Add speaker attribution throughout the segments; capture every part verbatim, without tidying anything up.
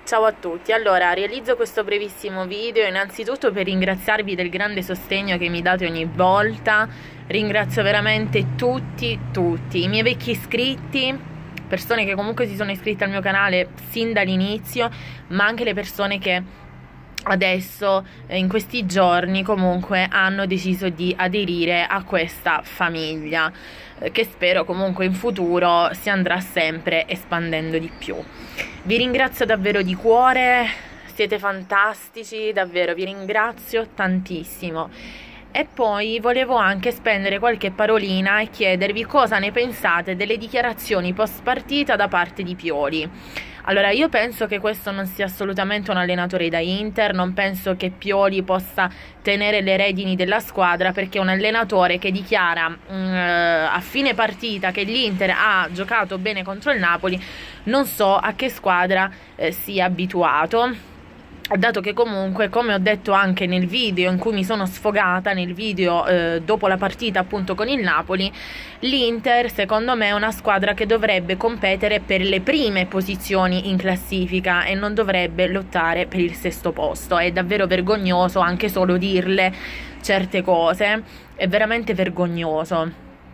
Speaker 1: Ciao a tutti, allora realizzo questo brevissimo video innanzitutto per ringraziarvi del grande sostegno che mi date ogni volta. Ringrazio veramente tutti, tutti, i miei vecchi iscritti, persone che comunque si sono iscritte al mio canale sin dall'inizio, ma anche le persone che adesso in questi giorni comunque hanno deciso di aderire a questa famiglia, che spero comunque in futuro si andrà sempre espandendo di più. Vi ringrazio davvero di cuore, siete fantastici, davvero vi ringrazio tantissimo. E poi volevo anche spendere qualche parolina e chiedervi cosa ne pensate delle dichiarazioni post partita da parte di Pioli. Allora, io penso che questo non sia assolutamente un allenatore da Inter, non penso che Pioli possa tenere le redini della squadra, perché un allenatore che dichiara mh, a fine partita che l'Inter ha giocato bene contro il Napoli, non so a che squadra eh, sia abituato. Dato che comunque, come ho detto anche nel video in cui mi sono sfogata, nel video eh, dopo la partita appunto con il Napoli, l'Inter secondo me è una squadra che dovrebbe competere per le prime posizioni in classifica e non dovrebbe lottare per il sesto posto. È davvero vergognoso anche solo dirle certe cose, è veramente vergognoso.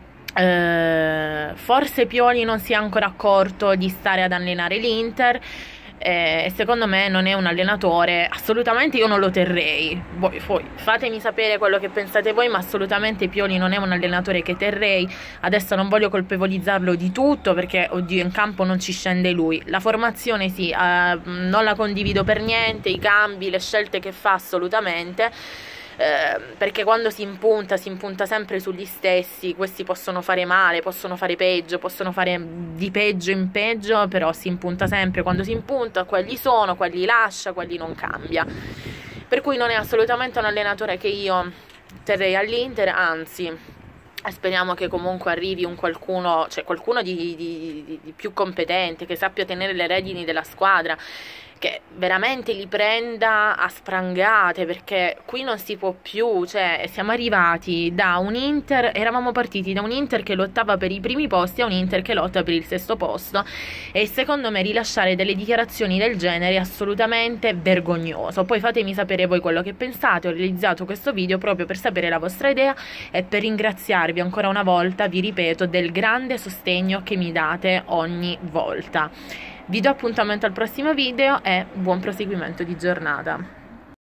Speaker 1: Eh, forse Pioli non si è ancora accorto di stare ad allenare l'Inter, e secondo me non è un allenatore, assolutamente io non lo terrei. Voi, voi fatemi sapere quello che pensate voi, ma assolutamente Pioli non è un allenatore che terrei. Adesso non voglio colpevolizzarlo di tutto, perché oddio, in campo non ci scende lui. La formazione sì, eh, non la condivido per niente, i cambi, le scelte che fa assolutamente, Eh, perché quando si impunta si impunta sempre sugli stessi. Questi possono fare male, possono fare peggio, possono fare di peggio in peggio, però si impunta sempre. Quando si impunta quelli sono, quelli lascia, quelli non cambia, per cui non è assolutamente un allenatore che io terrei all'Inter, anzi speriamo che comunque arrivi un qualcuno, cioè qualcuno di, di, di, di più competente, che sappia tenere le redini della squadra, che veramente li prenda a sprangate, perché qui non si può più. Cioè siamo arrivati da un Inter, eravamo partiti da un Inter che lottava per i primi posti a un Inter che lotta per il sesto posto, e secondo me rilasciare delle dichiarazioni del genere è assolutamente vergognoso. Poi fatemi sapere voi quello che pensate. Ho realizzato questo video proprio per sapere la vostra idea e per ringraziarvi ancora una volta, vi ripeto, del grande sostegno che mi date ogni volta. Vi do appuntamento al prossimo video e buon proseguimento di giornata.